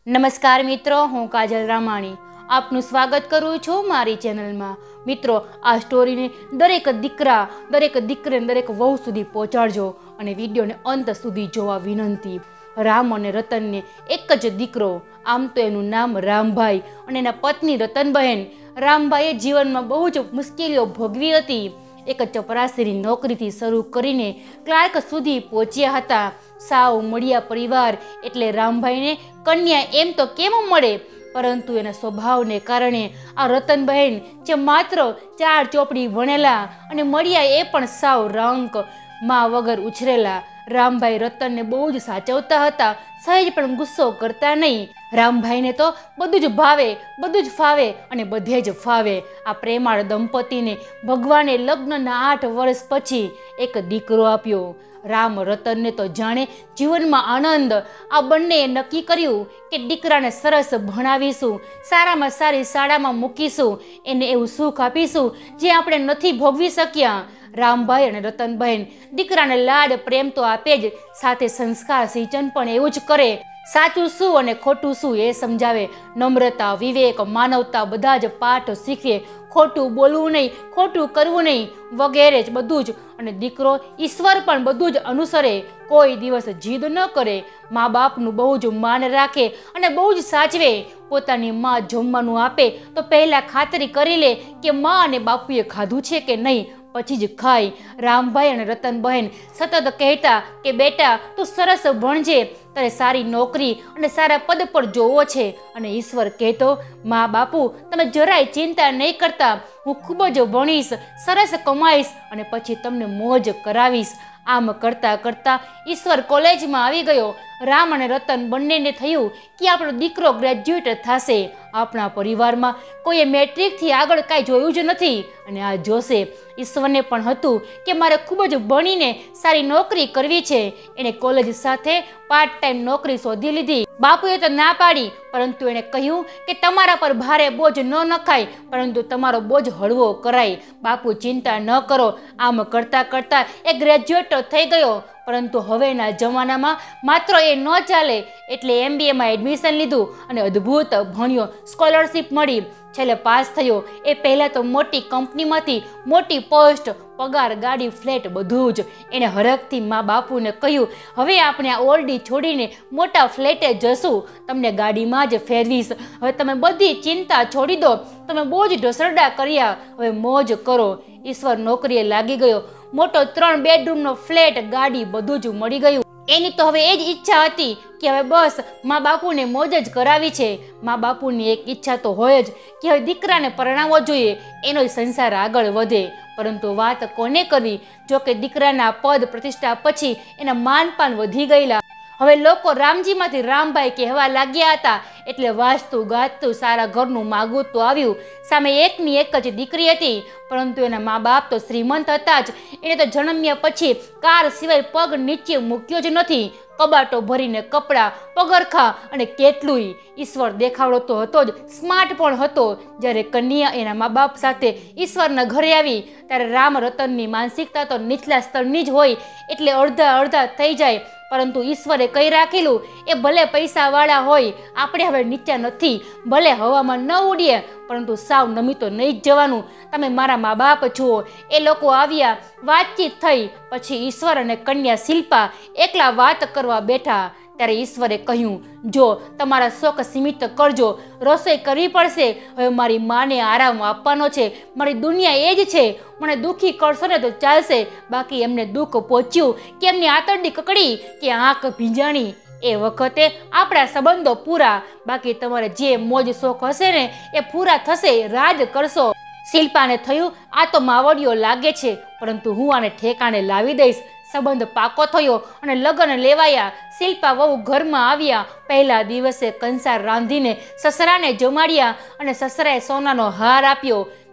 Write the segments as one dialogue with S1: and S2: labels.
S1: નમસ્કાર મિત્રો, હું કાજલ રામાણી આપનું સ્વાગત કરું છું મારી ચેનલમાં। મિત્રો, આ સ્ટોરીને દરેક દીકરા, દરેક દીકરીને, દરેક વહુ સુધી પહોંચાડજો અને વિડીયોને અંત સુધી જોવા વિનંતી। રામ અને રતનને એક જ દીકરો, આમ તો એનું નામ રામભાઈ અને એના પત્ની રતનબહેન। રામભાઈએ જીવનમાં બહુ જ મુશ્કેલીઓ ભોગવી હતી। એક ચપરાસીની નોકરીથી શરૂ કરીને ક્લાર્ક સુધી પહોંચ્યા હતા। સાવ મળિયા પરિવાર એટલે રામભાઈને કન્યા એમ તો કેમ મળે, પરંતુ એના સ્વભાવને કારણે આ રતનબહેન જે માત્ર 4 ચોપડી ભણેલા અને મળિયા એ પણ સાવ રંક માં વગર ઉછરેલા। રામભાઈ રતનને બહુ જ સાચવતા હતા, સહેજ પણ ગુસ્સો કરતા નહીં। રામભાઈને તો બધું જ ભાવે, બધું જ ફાવે અને બધે જ ફાવે। આ પ્રેમાળ દંપતીને ભગવાને લગ્નના 8 વર્ષ પછી એક દીકરો આપ્યો। રામ રતનને તો જાણે જીવનમાં આનંદ। આ બંનેએ નક્કી કર્યું કે દીકરાને સરસ ભણાવીશું, સારામાં સારી શાળામાં મૂકીશું, એને એવું સુખ આપીશું જે આપણે નથી ભોગવી શક્યા। રામભાઈ અને રતનબહેન દીકરાને લાડ પ્રેમ તો આપે જ, સાથે સંસ્કાર સિંચન પણ એવું જ કરે। સાચું શું અને ખોટું શું એ સમજાવે। નમ્રતા, વિવેક, માનવતા બધા જ પાઠ શીખવે। ખોટું બોલવું નહીં, ખોટું કરવું નહીં વગેરે જ બધું જ। અને દીકરો ઈશ્વર પણ બધું જ અનુસરે, કોઈ દિવસ જીદ ન કરે, મા બાપનું બહુ જ માન રાખે અને બહુ જ સાચવે। પોતાની માં જમવાનું આપે તો પહેલા ખાતરી કરી લે કે માં અને બાપુએ ખાધું છે કે નહીં, પછી જ ખાય। રામભાઈ અને રતનબહેન સતત કહેતા કે બેટા તું સરસ ભણજે, તારે સારી નોકરી અને સારા પદ પર જોવો છે। અને ઈશ્વર કહેતો મા બાપુ તમે જરાય ચિંતા નહીં કરતા, હું ખૂબ જ ભણીશ, સરસ કમાઈશ અને પછી તમને મોજ કરાવીશ। આમ કરતા કરતા ઈશ્વર કોલેજમાં આવી ગયો। રામ અને રતન બંનેને થયું કે આપણો દીકરો ગ્રેજ્યુએટ થશે। આપણા પરિવારમાં કોઈએ મેટ્રિકથી આગળ કાંઈ જોયું જ નથી અને આ જોશે। ઈશ્વરને પણ હતું કે મારે ખૂબ જ ભણીને સારી નોકરી કરવી છે। એણે કોલેજ સાથે પાર્ટ ટાઈમ નોકરી શોધી લીધી। બાપુએ તો ના પાડી, પરંતુ એણે કહ્યું કે તમારા પર ભારે બોજ ન નખાય, પરંતુ તમારો બોજ હળવો કરાય। બાપુ ચિંતા ન કરો। આમ કરતા કરતા એ ગ્રેજ્યુએટ થઈ ગયો, પરંતુ હવેના જમાનામાં માત્ર એ ન ચાલે એટલે MBAમાં એડમિશન લીધું અને અદ્ભુત ભણ્યો, સ્કોલરશિપ મળી, છેલ્લે પાસ થયો। એ પહેલાં તો મોટી કંપનીમાંથી મોટી પોસ્ટ, પગાર, ગાડી, ફ્લેટ બધું જ। એણે હરખથી મા બાપુને કહ્યું હવે આપણે આ ઓરડી છોડીને મોટા ફ્લેટે જશું, તમને ગાડીમાં જ ફેરવીશ, હવે તમે બધી ચિંતા છોડી દો, તમે બહુ જ ઢસરડા કર્યા, હવે મોજ કરો। ઈશ્વર નોકરીએ લાગી ગયો, મોટો 3 બેડરૂમનો ફ્લેટ, ગાડી બધું જ મળી ગયું। એની તો હવે એ જ ઈચ્છા હતી કે હવે બસ મા બાપુને મોજ જ કરાવી છે। મા બાપુની એક ઈચ્છા તો હોય જ કે હવે દીકરાને પરણાવવો જોઈએ, એનો સંસાર આગળ વધે। પરંતુ વાત કોને કરવી, જો કે દીકરાના પદ પ્રતિષ્ઠા પછી એના માનપાન વધી ગયેલા। હવે લોકો રામજીમાંથી રામભાઈ કહેવા લાગ્યા હતા, એટલે વાંચતું ગાજતું સારા ઘરનું માગું તો આવ્યું। સામે એકની એક જ દીકરી હતી, પરંતુ એના મા બાપ તો શ્રીમંત હતા જ। એને તો જન્મ્યા પછી કાર સિવાય પગ નીચે મૂક્યો જ નથી। કબાટો ભરીને કપડાં, પગરખા અને કેટલુંય। ઈશ્વર દેખાવડો તો હતો જ, સ્માર્ટ પણ હતો। જ્યારે કન્યા એના મા બાપ સાથે ઈશ્વરના ઘરે આવી ત્યારે રામ રતનની માનસિકતા તો નીચલા સ્તરની જ હોય, એટલે અડધા અડધા થઈ જાય। પરંતુ ઈશ્વરે કહી રાખેલું એ ભલે પૈસાવાળા હોય, આપણે હવે નીચા નથી, ભલે હવામાં ન ઉડીએ પરંતુ સાવ નમી તો નહીં જ જવાનું। તમે મારા મા બાપ છો। એ લોકો આવ્યા, વાતચીત થઈ, પછી ઈશ્વર અને કન્યા શિલ્પા એકલા વાત કરવા બેઠા ત્યારે ઈશ્વરે કહ્યું જો તમારા શોખ સીમિત કરજો, રસોઈ કરવી પડશે, હવે મારી માને આરામ આપવાનો છે, મારી દુનિયા એ જ છે। મને દુઃખી કરશો ને તો ચાલશે, બાકી એમને દુઃખ પહોંચ્યું કે એમની આંતરડી કકડી કે આંખ ભીંજાણી, એ વખતે આપણા સંબંધો પૂરા, બાકી તમારે જે મોજ શોખ હશે ને એ પૂરા થશે, રાજ કરશો। શિલ્પાને થયું આ તો માવડિયો લાગે છે, પરંતુ હું આને ઠેકાણે લાવી દઈશ। સંબંધ પાકો થયો અને લગ્ન લેવાયા। શિલ્પા વહુ ઘરમાં આવ્યા, પહેલા દિવસે કંસાર રાંધીને સસરાને જમાડ્યા અને સસરાએ સોનાનો હાર આપ્યો।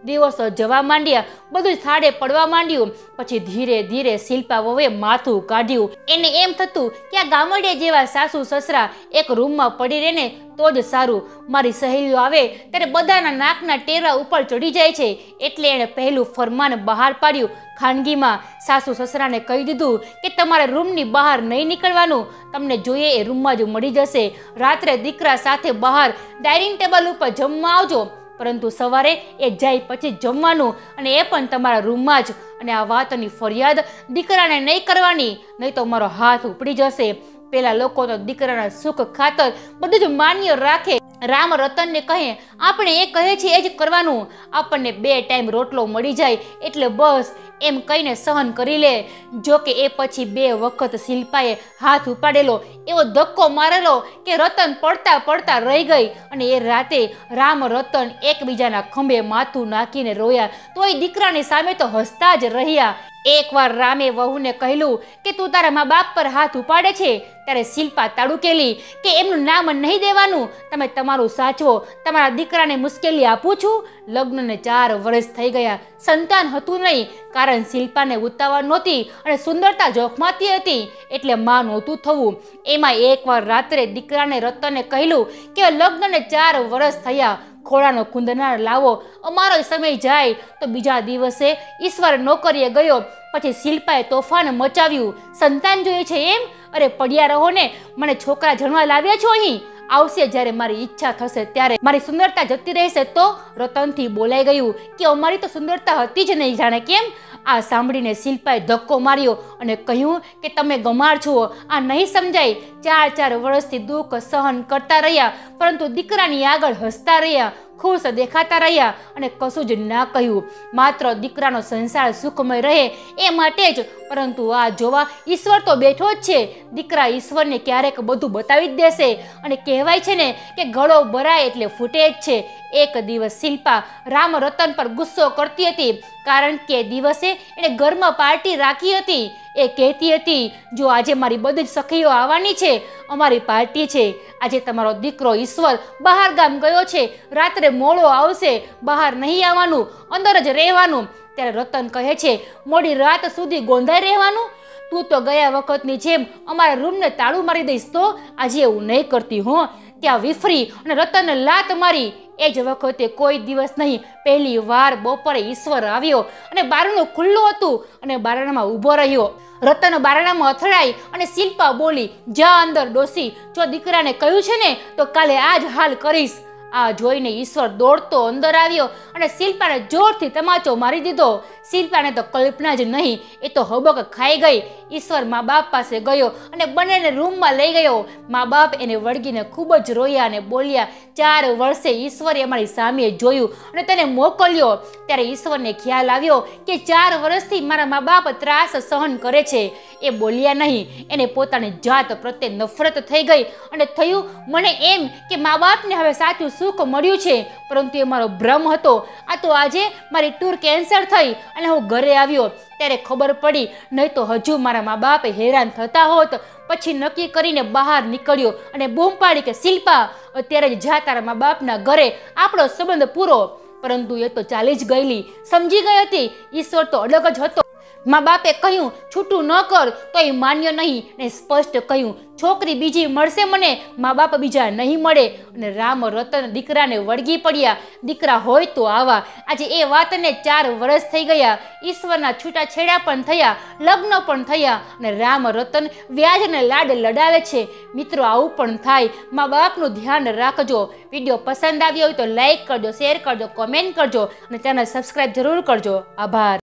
S1: દિવસો જવા માંડ્યા, બધું જ થાળે પડવા માંડ્યું. પછી ધીરે ધીરે શિલ્પા વહુએ માથું કાઢ્યું. એને એમ થતું કે આ ગામડે જેવા સાસુ સસરા એક રૂમમાં પડી રહે ને તો જ સારું. મારી સહેલીઓ આવે ત્યારે બધાના નાકના ટેરા ઉપર ચડી જાય છે. એટલે એણે પહેલું ફરમાન બહાર પાડ્યું. ખાનગીમાં સાસુ સસરાને કહી દીધું કે તમારે રૂમની બહાર નહીં નીકળવાનું, તમને જોઈએ એ રૂમમાં જ મળી જશે. રાત્રે દીકરા સાથે બહાર ડાઇનિંગ ટેબલ ઉપર જમવા આવજો, પરંતુ સવારે એ જાય પછી જમવાનું, અને એ પણ તમારા રૂમમાં જ. અને આ વાતની ફરિયાદ દીકરાને નહીં કરવાની, નહીં તો મારો હાથ ઉપડી જશે. પેલા લોકો તો દીકરાના સુખ ખાતર બધું જ માન્ય રાખે. રામ રતનને કહે આપણે એ કહે છે એ જ કરવાનું, આપણને 2 ટાઈમ રોટલો મળી જાય એટલે બસ, એમ કહીને સહન કરી લે. જો કે એ પછી 2 વખત શિલ્પાએ હાથ ઉપાડેલો, એવો ધક્કો મારેલો કે રતન પડતા પડતા રહી ગઈ. અને એ રાતે રામ રતન એકબીજાના ખંભે માથું નાખીને રોયા, તોય દીકરાની સામે તો હસતા જ રહ્યા. એકવાર રામે વહુને કહેલું કે તું તારા મા બાપ પર હાથ ઉપાડે છે, ત્યારે શિલ્પા તાડુકેલી કે એમનું નામ નહીં દેવાનું, તમે તમારું સાચવો, તમારા દીકરાને મુશ્કેલી આપું છું. લગ્નને 4 વર્ષ થઈ ગયા, સંતાન હતું નહીં, કારણ શિલ્પાને ઉતાવળ નહોતી અને સુંદરતા જોખમાતી હતી, એટલે માં નહોતું થવું. એમાં એકવાર રાત્રે દીકરાને રતને કહેલું કે લગ્નને 4 વર્ષ થયા, ખોળાનો કુંદનાર લાવો, અમારો સમય જાય. તો બીજા દિવસે ઈશ્વર નોકરીએ ગયો. પછી શિલ્પાએ તોફાન મચાવ્યું, સંતાન જોઈએ છે એમ? અરે પડ્યા રહો ને, મને છોકરા જણવા લાવ્યા છો અહીં? આવશે જ્યારે મારી ઈચ્છા થશે ત્યારે. મારી સુંદરતા જતી રહેશે તો? રતનથી બોલાઈ ગયું કે અમારી તો સુંદરતા હતી જ નહીં, જાણે કેમ. આ સાંભળીને શિલ્પાએ ધક્કો માર્યો અને કહ્યું કે તમે ગમાર છો, આ નહીં સમજાય. 4 વર્ષથી દુઃખ સહન કરતા રહ્યા, પરંતુ દીકરાની આગળ હસતા રહ્યા, ખુશ દેખાતા રહ્યા અને કશું જ ના કહ્યું. માત્ર દીકરાનો સંસાર સુખમય રહે એ માટે જ. પરંતુ આ જોવા ઈશ્વર તો બેઠો જ છે. દીકરા ઈશ્વરને ક્યારેક બધું બતાવી જ દેશે. અને કહેવાય છે ને કે ગળો ભરાય એટલે ફૂટે જ છે. એક દિવસ શિલ્પા રામ રતન પર ગુસ્સો કરતી હતી, કારણ કે દિવસે એને ઘરમાં પાર્ટી રાખી હતી. એ કહેતી હતી જો આજે મારી બધી જ સખીઓ આવવાની છે, અમારી પાર્ટી છે, આજે તમારો દીકરો ઈશ્વર બહાર ગામ ગયો છે, રાત્રે મોડો આવશે, બહાર નહીં આવવાનું, અંદર જ રહેવાનું. ત્યારે રતન કહે છે મોડી રાત સુધી ગોંધાઈ રહેવાનું? તું તો ગયા વખતની જેમ અમારા રૂમને તાળું મારી દઈશ તો? આજે એવું નહીં કરતી હો. ત્યાં વિફરી અને રતનને લાત મારી. એ જ વખતે કોઈ દિવસ નહીં, પહેલી વાર બપોરે ઈશ્વર આવ્યો અને બારણું ખુલ્લું હતું અને બારણામાં ઊભો રહ્યો. રતન બારણામાં અથડાઈ અને શિલ્પા બોલી જા અંદર ડોસી, જો દીકરાને કહ્યું છે ને તો કાલે આ જ હાલ કરીશ. આ જોઈને ઈશ્વર દોડતો અંદર આવ્યો અને શિલ્પાને જોરથી તમાચો મારી દીધો. શિલ્પાને તો કલ્પના જ નહીં, એ તો હબક ખાઈ ગઈ. ઈશ્વર મા બાપ પાસે ગયો અને બંનેને રૂમમાં લઈ ગયો. મા બાપ એને વળગીને ખૂબ જ રોયા અને બોલ્યા 4 વર્ષે ઈશ્વરે અમારી સામે જોયું અને તેને મોકલ્યો. ત્યારે ઈશ્વરને ખ્યાલ આવ્યો કે 4 વર્ષથી મારા મા બાપ ત્રાસ સહન કરે છે. એ બોલ્યા નહીં. એને પોતાની જાત પ્રત્યે નફરત થઈ ગઈ અને થયું મને એમ કે મા બાપને હવે સાચું સુખ મળ્યું છે, પરંતુ એ મારો ભ્રમ હતો. આ તો આજે મારી ટૂર કેન્સલ થઈ અને હું ઘરે આવ્યો ત્યારે ખબર પડી, નહીં તો હજુ મારા મા બાપ હેરાન થતા હોત. પછી નક્કી કરીને બહાર નીકળ્યો અને બૂમ પાડી કે શિલ્પા અત્યારે જ જા તારા મા બાપના ઘરે, આપણો સંબંધ પૂરો. પરંતુ એ તો ચાલી જ ગયેલી, સમજી ગઈ હતી. ઈશ્વર તો અડગ જ હતો. મા બાપે કહ્યું છૂટું ન કર તો એ માન્ય નહીં ને સ્પષ્ટ કહ્યું છોકરી બીજી મળશે મને, મા બાપ બીજા નહીં મળે. અને રામ રતન દીકરાને વળગી પડ્યા. દીકરા હોય તો આવા. આજે એ વાતને 4 વર્ષ થઈ ગયા. ઈશ્વરના છૂટાછેડા પણ થયા, લગ્ન પણ થયા અને રામ રતન વ્યાજને લાડ લડાવે છે. મિત્રો આવું પણ થાય. મા બાપનું ધ્યાન રાખજો. વિડીયો પસંદ આવ્યો હોય તો લાઈક કરજો, શેર કરજો, કોમેન્ટ કરજો અને ચેનલ સબસ્ક્રાઈબ જરૂર કરજો. આભાર.